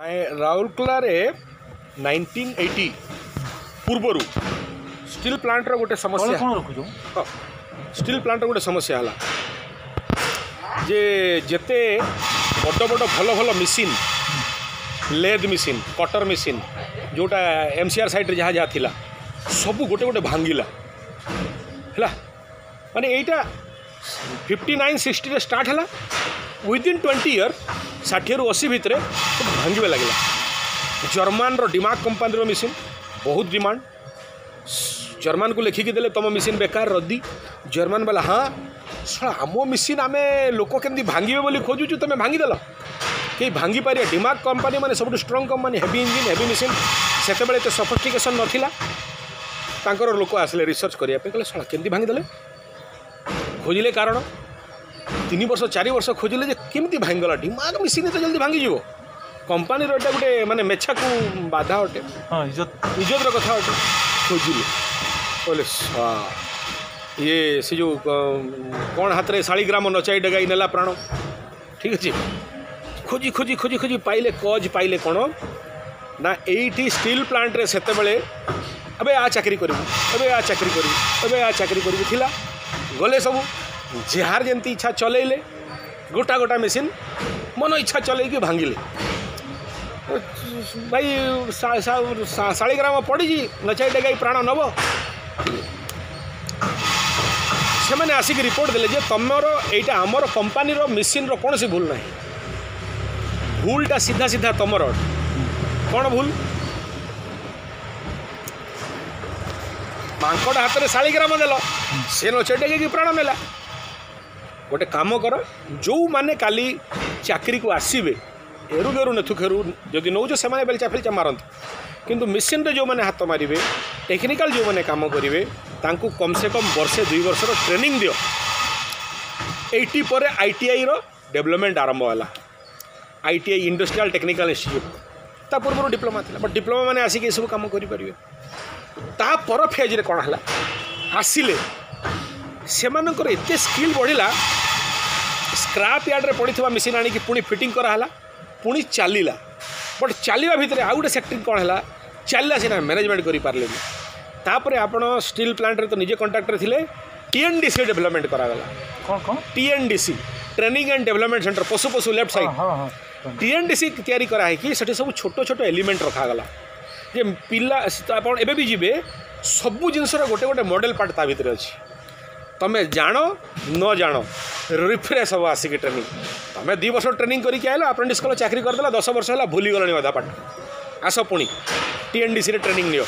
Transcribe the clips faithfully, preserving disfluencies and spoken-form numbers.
Rourkela nineteen eighty पूर्वर steel plant रो गोटे समस्या हाँ स्टील प्लांट रो गोटे समस्या है जे जेते बड़ बड़ भल भल मिसिन लेद मिसिन कटर मिसिन जोटा एमसीआर साइड जहाँ जहाँ थिला सबू गोटे गोटे भांगिला है माने एटा फिफ्टी नाइन सिक्सटी स्टार्ट है विदिन ट्वेंटी इयर षाठी रु अशी भितर सब भांगे लगे जर्मान रो डिमाग कंपानी रो मिसिन बहुत डिमांड जर्मान को लिखिकी देले तुम मिसिन बेकार रद्दी जर्मान वाला हाँ सला आम मिसिन आम लोक केमती भांगे बोली खोजुचु तुम भांगीदेल कहीं भांगी पारे डिमाग कंपानी माने सब strong company heavy engine heavy machine से सफिस्टिकेशन नाला तांकर लोक आसले रिसर्च करने कहले सला केमती भांगीदेले खोजिले कारण तीन वर्ष चार वर्ष खोजिले जे केमती भांगीगला डिमाग मिसिन तो जल्दी भांगी जीवो कंपानी रो एटा गोटे माने मेछा को बाधा अटे हां इज्जत इज्जत रो कथा अटे खोजिले बोले ये से जो कौन हाथ में शालीग्राम नचाई डगाई नेला प्राण ठीक अच्छे खोजी खोजी खोजी खोजी पाइले कज पाइले कौन ना एटी स्टील प्लांट रे सेते बेले अबे आ चाकरी करू अबे आ चाकरी करू अबे आ चाकरी करू थिला गले सब जार जमती इच्छा चलेले गोटा गोटा मेसीन मन इच्छा चलैकी भांगिले भाई शालीग्राम पड़ी नचाई डगाई प्राण नब से मैंने आसिक रिपोर्ट देले जे तमर एटा आमर कंपानी रो मिसिन रो कौन सी भूल ना भूलटा सीधा सीधा तमर कौन भूल मांकड़ हाथ में शालीग्राम देल सी नचेटे कि प्राण नेला गोटे काम कर जो मैंने काली चाकरी को आसबे एरु गेरु नेथु खेरु जदि नौ से बेलचा फेलचा मारती किंतु मिसिन रे जो मैंने हाथ मारे टेक्निकल जो मैंने काम करेंगे तांकू कम से कम वर्षे दुई वर्ष ट्रेनिंग दियो एटी पर आईटीआई रो डेवलपमेंट आरंभ है आईटीआई इंडस्ट्रियल टेक्निकल इंस्टीट्यूट ता पूर्व डिप्लोमा था बट डिप्लोमा मैंने आसिक सब कम करेंगे ता पर फेज रे कौन है आसिले से एत स्किल बढ़ला स्क्राप यार्ड रे पड़ी मिसिन आनी पुणी फिटिंग कराला पुणी चलला बट चलवा भितर आउ गोटे सेक्टिंग कौन है चलला सीना मैनेजमेंट कर पारे तापर आपण स्टील प्लांट रे तो निजे कंट्राक्टर थिले टीएनडीसी डेवलपमेंट करागला कौन कौन TNDC training and development center पशु पशु लेफ्ट साइड टीएनडीसी तैयारी करा है कि सेठी सब छोट छोट एलिमेंट रखागला जे पिला आपण एबे भी जिबे सबु जिनसर गोटे गोटे मॉडल पार्ट ता भितर अछि तमें जान न जान रिफ्रेश हम आसिक ट्रेनिंग तुम्हें दी वर्ष ट्रेनिंग करके आल अप्रेंटिस कल चाकरी करदेला दस वर्ष है भूली गल अधा पाठ आस पुणी टीएनडीसी ट्रेनिंग नियो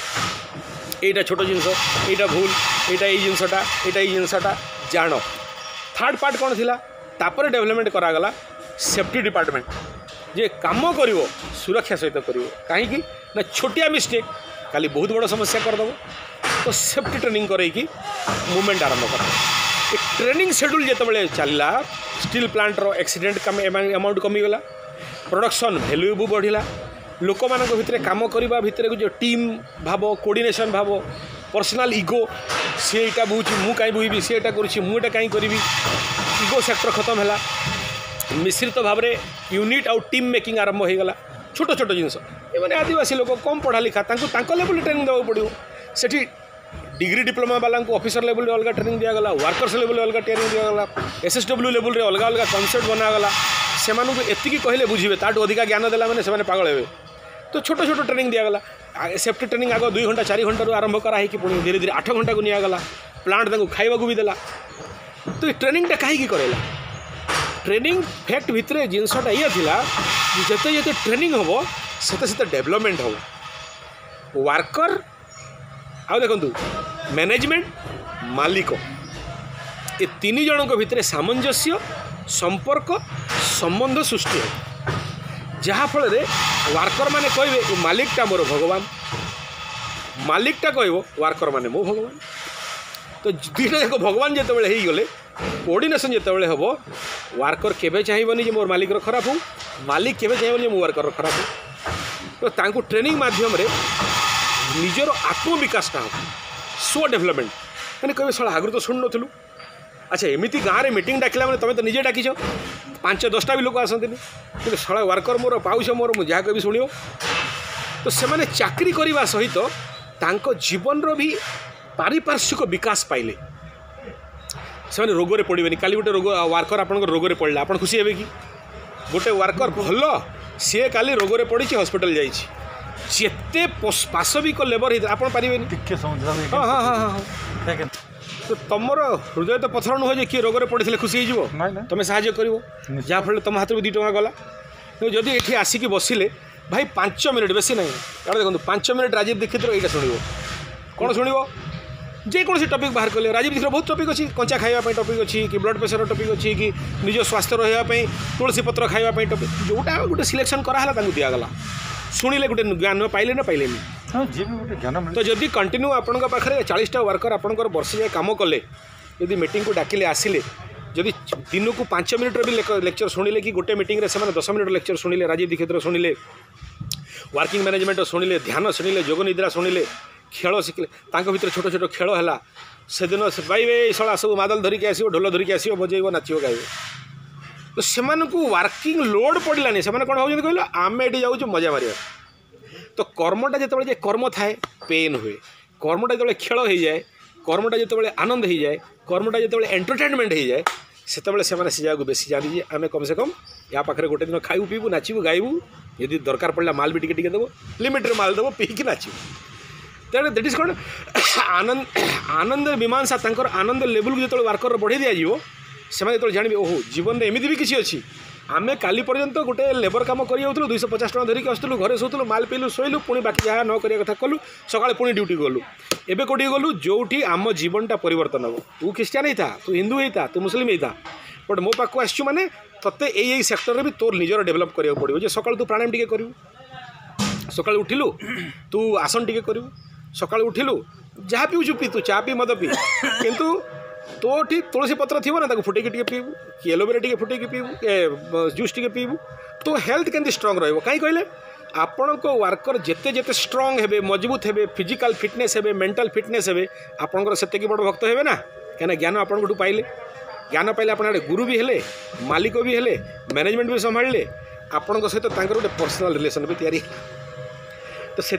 एटा छोट जिनस एटा भूल एटा ये जिनसटा एटा ये जिनसटा जान थर्ड पार्ट कौन थिला तापर डेवलपमेंट करागला सेफ्टी डिपार्टमेंट जे काम करिवो सुरक्षा सहित करिवो काहे ना छोटिया मिस्टेक खाली बहुत बड़ समस्या करदेव तो सेफ्टी ट्रेनिंग करैकी मूवमेंट आरंभ कर ट्रेनिंग शेड्यूल जिते चलला स्टील प्लांट रो एक्सीडेंट कम अमाउंट कमीगला प्रोडक्शन वैल्यू भी बढ़ला लोक मान भितर काम करने भितर जो टीम भाव कोऑर्डिनेशन भाव पर्सनल इगो सी एटा बुझी मु कहीं बुझी सी एटा करुँची मुझे कहीं करी इगो सेक्टर खत्म है मिश्रित भाव में यूनिट आउ टीम मेकिंग आरंभ हो गला छोट छोट जिनस ये आदिवासी लोक कम पढ़ा लिखा लेवल ट्रेनिंग देवा पड़ो सेठी डिग्री डिप्लोमा वाला ऑफिसर लेवल अलग ट्रेनिंग दिगला वर्कर्स लेवल अलग ट्रेनिंग दिगला एसएसडब्ल्यू लेवल अलग अलग कॉन्सेप्ट बनागला से एतिकी कहले बुझे ताठू अधिका ज्ञान देला मैंने से पागल हे तो छोट छोट ट्रेनिंग दिगला सेफ्टी ट्रेनिंग आग दुई घंटा चार घंटा आरंभ कराई पुणी धीरे धीरे आठ घंटा को निगला प्लांट खाइबा भी देला तो ट्रेनिंगटा कहीं करेला ट्रेनिंग फैक्ट भितर जिनसटा ये थिला जिते जिते ट्रेनिंग हम सेते सेते डेवलपमेंट हम वर्कर आ देखु मैनेजमेंट मालिक ये तीन जन भितर सामंजस्य संपर्क संबंध सृष्टि है जहाँफल वर्कर माने कहे मालिकटा मोर भगवान मालिकटा कह वर्कर माने मो भगवान तो दुईटा जाक भगवान जो गले कोऑर्डिनेशन जो हम वर्कर केवे चाहबनी मोर मालिक खराब हो मालिक केवे चाहबनी मो वर्कर खराब हो तो तांको ट्रेनिंग माध्यम रे निजर आत्मविकासटा हम स्व डेभलपमेंट मैंने कहे साला आगु तो शुणु नलु अच्छा एमती गाँव में मीटिंग डाकिला मैंने तुम तो निजे डाकिछ पांच दसटा भी लोक आसती कि सड़ा वर्कर मोर पाउछ मोर मुझे जहाँ कभी शुणव तो से चाकरी करने सहित तांको जीवन भी पारिपार्श्विक विकास पाइले से रोग पड़े काली गोटे रोग वर्कर आप रोग पड़ा आप खुशी हे कि गोटे वर्कर भल सी काली रोग पड़ी हॉस्पिटल जाते पाशविक लेबर आप पारे हाँ हाँ हाँ हाँ तो तुम हृदय तो पथर नुह जे किए रोग पड़े खुशी हो तुम साहय कर जहाँफल तुम हाथ में दुई टाँग गला जदि ये आसिक बसिले भाई पांच मिनिट बेसी ना यार देखो पांच मिनिट राजीव दीक्षित यहाँ शुणव कौन शुणव जेकोसी टपिक बाहर कले राजीव दीक्षित बहुत टपिक अच्छी कंचा खावाई टपिक अच्छी कि ब्लड प्रेशर टपिक अच्छी कि निज स्वास्थ्य रही तुलसी पत्र खावाई टपिक जोटा गोटे सिलेक्शन कराला दिगला शुणिले गोटे ज्ञान पाइले ना पाइले तो जदि कंटिन्यू आपण पाखे चालीसटा वर्कर आपंकर वर्ष जाए कम कले यदि मीटिंग को डाकिले आसिले जदि दिन को पांच मिनिट भी लेक्चर शुणिले कि गोटे मीटिंग रे से दस मिनिट लेक्चर शुणिले राजीव दीक्षित शुणिले वर्किंग मैनेजमेंट शुणिले ध्यान शुणिले जोग निद्रा शुणिले खेल शिखिले भर छोट छोट खेल है से दिन पाइबे शला सब मादल धरिकी आसो ढोल धरिकी आसो बजेब नाचो गाइबे तो से वर्किंग लोड पड़ानी से कौन हो कहल आम ये जाऊँ मजा मारे तो कर्मटा जो कर्म थाए पेन हुए कर्मटा जो खेल हो जाए कर्मटा जो आनंद हो जाए कर्मटा जो एंटरटेनमेंट हो जाए से से जगह बेसी जानी आम कम से कम या पाखे गोटे दिन खाइबू पीबू नाचबू गाइबू यदि दरकार पड़ा माल भी टिके टिके देव लिमिट्रे माल देव पीकी नाचबू तेरे दैट इज कौन आनंद आनंद मीमांसा तांकर आनंद लेवल को जो वर्कर बढ़े दिज्व से जो जानवे ओहो जीवन में एमती भी किसी अच्छी आम काली पर्यंत गोटे लेबर कम करूँ दुईश पचास टाँग धरिक आसलु घरे शोलु माल पीलु शोलु पुणी बाकी जहाँ न करिया कथा कलु सका पुणी ड्यूटी गलु एबे कौटी गलु जोटी आम जीवनटा परिवर्तन हम तू क्रिश्चियन ही था तू हिंदू ही था तू मुस्लिम ही था बट मो पाक आसचु माने तते यही सेक्टर में भी तोर निजर डेभलप करिया पड़ो जे सकाळ तू प्राणायाम टिके करू सकाळ उठिलु तू आसन टिके करू सकाळ उठिलु जहाँ पीऊँ पी तू चा पी मद पी किंतु तो ठीक तुलसी पत्र थी ना फुटेक टे पीबू कि एलोवेरा टे फुटेक पीबू जूस टे पीबू तो हेल्थ केमती स्ट्रंग रही कहीं कहले आपण को वर्कर जिते जिते स्ट्रंग हे मजबूत हे फिजिकल फिटनेस हे मेंटल फिटनेस हे आपंकर से बड़ भक्त हे ना कहीं ज्ञान आपंठ पाइले ज्ञान पाइले आप गुरु भी हेले मालिक भी हेले मैनेजमेंट भी संभाळिले आपण सहित गोटे पर्सनाल रिलेशन भी तैयारी तो से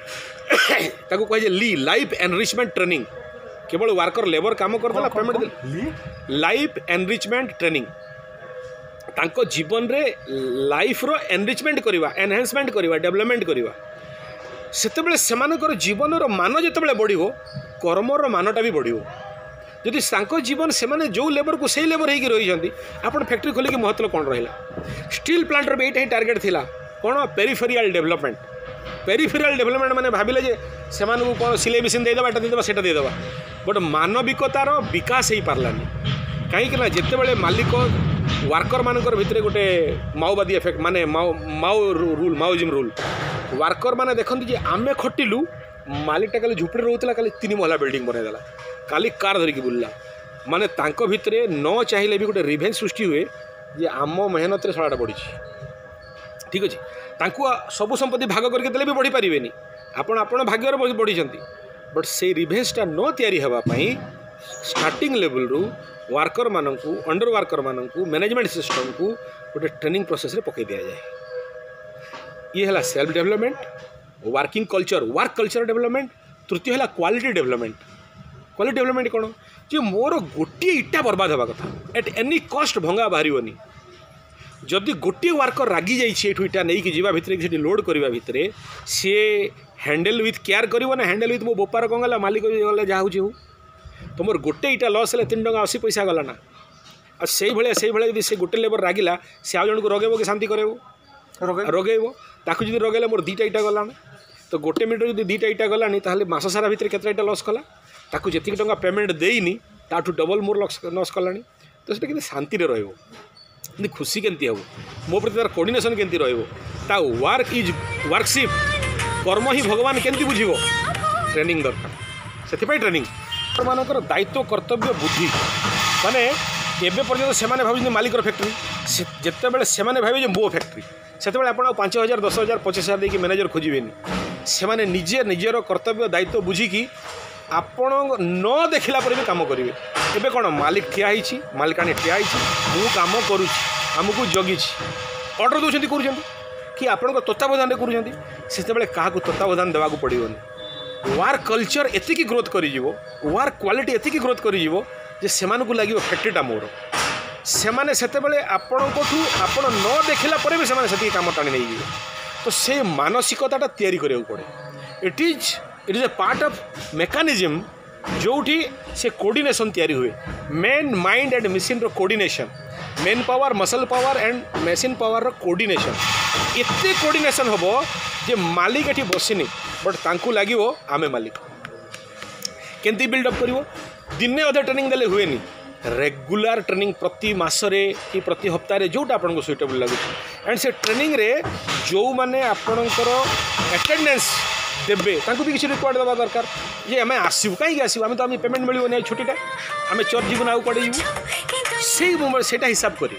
कहे ली लाइफ एनरिचमेंट ट्रेनिंग केवल वर्कर लेबर काम करता पेमेंट दे लाइफ एनरिचमेंट ट्रेनिंग तांको जीवन रे लाइफ रो एनरिचमेंट करवा एनहांसमेंट करवा डेवलपमेंट करवा सेतेबेले सेमानकर जीवन रो मान जेतेबेले बढ़िबो कर्म रो मानटा भी बढ़िबो जदि तांको जीवन से जो लेबर को सही लेबर होगी रही आपन फैक्ट्री खोलिक महत्व कौन रहा स्टील प्लांट रो एटा ही टार्गेट थिला कौन पेरिफेरियल डेवलपमेंट पेरिफेरियल डेवलपमेंट माने भाविले जे सेमानकु कौन सिलाई मशीन देदेबा एटा देदेबा सेटा देदेबा बट मानविकतार विकास हो पार्लानी कहीं जिते बड़े मालिक वर्कर मानकर भितर गोटे माओवादी एफेक्ट माने Mao Mao rule Maoism rule worker माने देखते जे आमे खटिलु मालिकटा खाली झुपड़ी रोला खाली तीन महला बिल्डिंग बनईदेला खाली कार धरिकी बुलला माने तांको भितरे न चाहिए भी गोटे रिभेंज सृष्टि हुए जे आम मेहनत रे सड़ाटा बढ़ी ठीक अच्छे तांको सबु संपत्ति भाग करके देले भी बढ़ी पारिबेनी आपण आपण भाग्यर बढ़ी बट से रिभेंजटा न तैयारी होगापाई स्टार्टिंग लेवल रु वर्कर मानू अंडर वर्कर मानू मैनेजमेंट सिस्टम को गोटे ट्रेनिंग प्रोसेस रे पकई दिया जाए ये है self development working culture work culture development तृतीय है क्वालिटी डेवलपमेंट क्वालिटी डेवलपमेंट कौन जे मोर गोटे इटा बर्बाद होगा कथा एट एनी कस्ट भंगा बाहरी जदि गोटे वर्कर रागी जाइए इटा नहीं कि जीवा भितर कि लोड करवा भितर सी हैंडल विथ केयर करिवो ना हैंडल विथ मो बोपार कौन गला मालिक गले जहाँ हो तो मोर गोटे इटा लस है तीन टका अशी पैसा गला ना आ से भाया से भाया जब से गोटे लेबर रागिला से आउ जन को रगेब कि शांति करेब रगेब ताकू जो रगेला मोर दीटा इटा गला तो गोटे मिनट जो दीटा इटा गलानी ताहले मास सारा भितर केते इटा लस कला ताकू जेतिक टका पेमेंट देनी ताठू डबल मोर लस कलानी तो सेटा केते शांति रे रहइबो खुशी केमती हम मो प्रति तार कोऑर्डिनेशन केमती ता वर्क इज वर्कशिप कर्म ही भगवान केमती बुझिबो ट्रेनिंग दरकार से ट्रेनिंग मानकर दायित्व कर्तव्य बुद्धि माने एबे पर्यंत से भाव मालिक फैक्ट्री जिते बड़े से भावे मो फैक्ट्री से आप पाँच हजार दस हजार पचास हजार देखिए मैनेजर खोजबेनी से निजे निजर कर्तव्य दायित्व बुझिकी आपण न देखला पर भी काम करेंगे एबे कौन मालिक ठिया होइछि मालिकानी ठिया होइछि मु काम करूछि आमको जगी ऑर्डर दौरान कर कि आपण तत्वावधान कर क्या तत्वावधान देवाक पड़ोनी वार्क कल्चर एतिकी ग्रोथ कर वार्क क्वालिटी एतिकी ग्रोथ कर से लगे फैक्ट्रीटा मोर से मैंने से आपण आपण न देखला पर भी से कम टाणी नहीं तो से मानसिकता तैयारी करा पड़े it is it is a part of mechanism जोठी से कोऑर्डिनेशन तैयारी हुए मेन माइंड एंड मशीन रो coordination man power muscle power and machine power रो कोऑर्डिनेशन एते कोऑर्डिनेशन होबो जे मालिक एठी बसिनी बट तांकू लागिवो आमे मालिक केंती बिल्डअप करिवो दिने अधे ट्रेनिंग देले हुएनी रेगुलर ट्रेनिंग प्रति मासरे कि प्रति हप्ताह जोटा आपको सुइटेबल लगुच एंड से ट्रेनिंग रे जो माने आपणकर अटेंडेंस देवे तांकू भी किसी रिक्वायर्ड देवा दरकार जे आम आसू कहीं आसू आम तो आम पेमेंट मिलनी छुट्टीटा आम चर्च जीवन आउ कड़े जीव से मोमेंट से हिसाब कर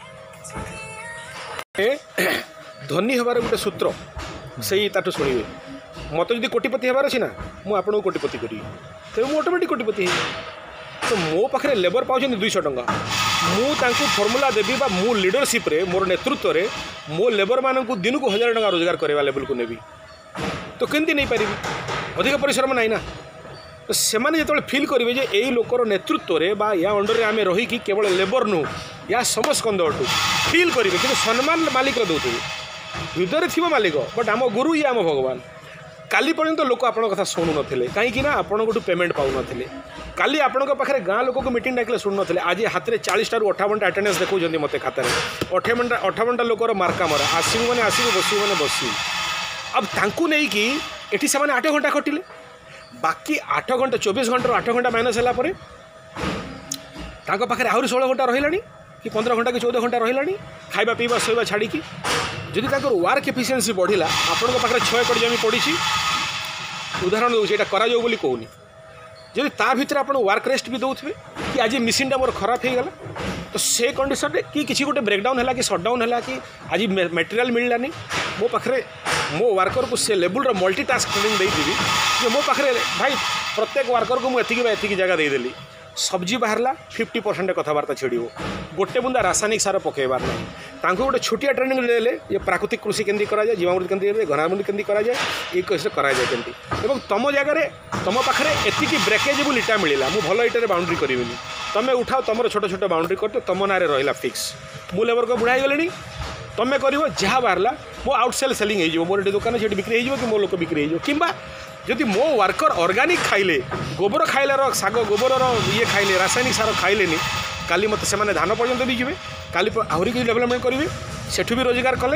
धनी हबार गोटे सूत्र से ताठू शुणे मत जो कोटिपति हबार अच्छी ना मुझे आपको कोटिपति करी तेज मुझे ऑटोमेटिक कोटिपति तो मो पाखे लेबर पाँच दुईश टंका मुझे फर्मूला देवी बा मो लीडरशिप रे मोर नेतृत्व रे मो लेबर मान दिन को हजार टका रोजगार करवा लेवल को नेबी तो केमती नहीं पारि अधिक परिश्रम ना ना तो से जो फिल करेंगे जे यही लोकर नेतृत्व रे बा या अंडर रे आमे रही कि केवल लेबर नु या समस्त कंदटू फिल करेंगे कि सम्मान मालिक दौथे हृदय थी मालिक बट आम गुरु ये आम भगवान काली पर्यंत लोक आपण कथा शुणु नथिले कहीं आपण को पेमेंट पाउ नथिले काली आपण पाखे गाँ लोक को मीटिंग डाकिले शुणु नथिले आज हाथ में चालीस टारू अठावन अटेंडेंस देखुं मत खाता अठावन अठावन लोकर मार्का मरा आसू मैंने आसू बसू मैंने बसू अब तांकू नहीं कि एटी से आठ घंटा खटिले बाकी आठ घंटा चौबीस घंटा आठ घंटा माइनस है पाखे आहरी षोल घंटा रहा कि पंद्रह घंटा कि चौदह घंटा रहा खाଇବା पीवा शोवा छाड़ी जदि वर्क एफिशिएंसी बढ़ला आपण पाखे छः एकड़ जमी पड़ी उदाहरण दूसरी यहाँ करा बोली कहूनी जदि ता भीतर आप वर्क रेस्ट भी दौथे कि आज मशीनटा मोर खराब हो गला तो से कंडीशन रे कि किसी गोटे ब्रेकडाउन है कि सटडाउन है कि आज मटेरियल मिललानी मो पाखे मो वर्कर को से लेवल मल्टीटास्क ट्रेनिंग देदेवी जो मो पाखे भाई प्रत्येक वर्कर को मुझे एतिकी जगह देदेली सब्जी बाहरला फिफ्टी परसेंट कथबार्ता छिड़ गोटे बुंदा रासायनिक सार पकेबार ना गोटे छोटिया ट्रेनिंग देले ये प्राकृतिक कृषि केंद्र करा जाए जीवामृत केंद्र घनामृत केंद्र करा जाए ये कैसे करा जाए केंद्र एवं तुम जगह तुम पाखे एतिकी ब्रेकेजेबल इटा मिलला मु भल इटारे बाउंड्री करिविनी तमें उठाओ तुम छोट छोट बाउंड्री कर तुम ना रहा फिक्स मु लेबर को बुढ़ाई गले तुम कर जहाँ बाहरला मो आउटसेल सेलिंग हो मोर दुकान से बिक्री हो कि मो लोक बिक्री हो कि जदि मो वर्कर ऑर्गेनिक खाइले गोबर खाइलार साग गोबर ये खाइले रासायनिक सार खाइले काली मत से धान पर्यंत भी जी काली आहरी किसी डेवलपमेंट करेंगे सेठू भी रोजगार कले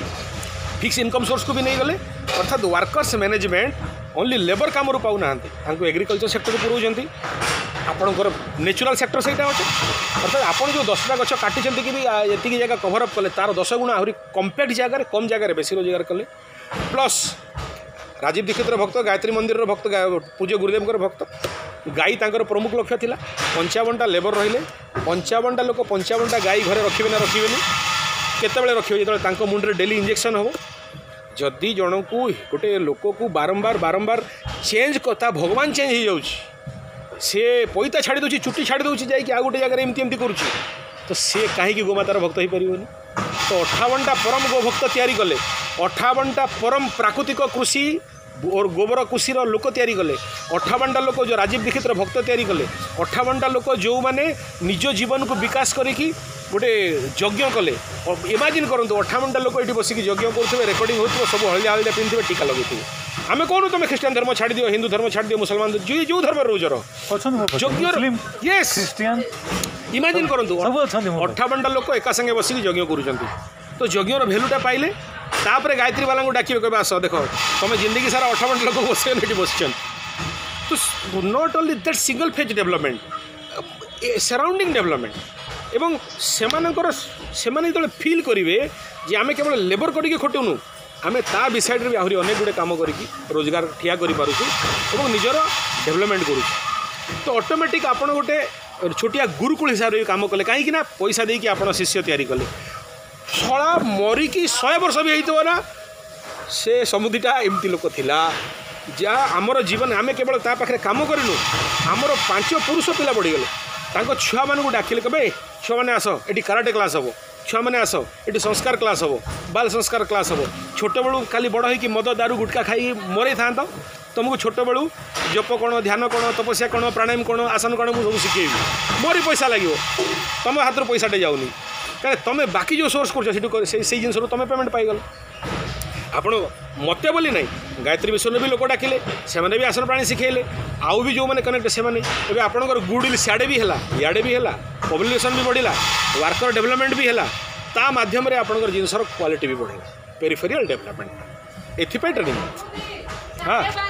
फिक्स इनकम सोर्स को भी नहीं गले अर्थात वर्कर्स मैनेजमेंट ओनली लेबर काम रू पाऊना एग्रीकल्चर सेक्टर को पुराउछंती आपणकर नेचुरल सेक्टर से अच्छे अर्थात आपड़ जो दसटा गछ काटी कि ये जगह कभर अप कले तार दस गुण आहरी कंपैक्ट जगह कम जगह बेसी रोजगार कले प्लस राजीव दीक्षित भक्त गायत्री मंदिर भक्त पूज्य गुरुदेव भक्त गाई तांकर प्रमुख लक्ष्य थिला पंचावनटा लेबर रहिले पंचावनटा लोक पंचावनटा गाई घरे रखिबे ना रखिबेनी केतेबेले रखिबे जेतबेले तांको मुंडरे डेली इंजेक्शन हो जदि जन को गोटे लोक को बारंबार बारंबार चेंज करता भगवान चेंज हो जाउछि से पैता छाड़ी दूसरी चुट्टी छाड़ी दूसरी जाकि आ गोटे जगह एमती एमती करुच्ची तो सी कहीं गोमातार भक्त हो पार तो अठावनटा परम गोभक्त तैयारी कले अठावनटा परम प्राकृतिक कृषि और गोबर कृषिर लोक तैयारी कले अठावनटा लोक जो राजीव दीक्षित भक्त तैयारी कले अठावनटा लोक जो मैंने निज जीवन को विकास करिकी गोटे यज्ञ कले इमेजिन करूँ अठावनटा लोक ये बसिक यज्ञ करुवे रेकर्डिंग हो सब हल्दिया हल्दिया पिंधे टीका लगे आम कौन तुम ख्रीष्टान धर्म छाड़ दियो हिंदू धर्म छाड़ दियो मुसलमान जो जो धर्म रोजर इमेजिन करूँ अठावनटा लोक एका संगे बसिक यज्ञ करुँच तो यज्ञर भैल्यूटा पाइले तापर गायत्री वाला को डाकिए कह आस देख तुम जिंदगी सारा अठावन लोक बस बस तो not only that single phase development surrounding development एवं सेमानकर सेमाने जो फील करेंगे जे आम केवल लेबर करके खटुनु आम ता विषय भी आहरी अनेक गुड़े काम करके रोजगार ठिया कर निजर डेवलपमेंट करूँ तो ऑटोमेटिक आपड़ गोटे छोटिया गुरुकुल हिसाब से काम कले कहीं पैसा देकी आप शिष्य तैयारी कले छड़ा मरिकी शहे वर्ष भी होता ना से समुदीटा एमती लोक थिला जहाँ आमर जीवन आम केवल ता पाखे काम करूँ आमर पांच पुरुष पिला बढ़ीगले छुआ मानू डाकिले कहे छुआ मैंने आस ये कराटे क्लास हम छुआ मैंने आस ये संस्कार क्लास हम बाल संस्कार क्लास हम छोट बड़ू खाली बड़ हो मद दारू गुटका खाई मरे था तुमको छोट बड़ू जप कौन ध्यान कौन तपस्या कौन प्राणायाम कौन आसन कौन मुझे सब शिखेबी मोरी पैसा लगे तुम हाथ पैसाटे जाऊनी कहीं तुम बाकी जो सोर्स कर जिन तुम पेमेंट पाइगल आपण मत बोली ना गायत्री मिशन भी लोक डाकिले से भी आसन प्राणी शिखेले आउ भी जो मैंने कनेक्ट से मैंने आपंकर गुडविल सियाड़े भी है इे भी है पब्लिकेशन भी बढ़ला वर्कर डेवलपमेंट भी है ता माध्यम आपंकर जिनसर क्वालिटी भी बढ़ेगा पेरिफेरियल डेवलपमेंट एथपाई ट्रेनिंग हाँ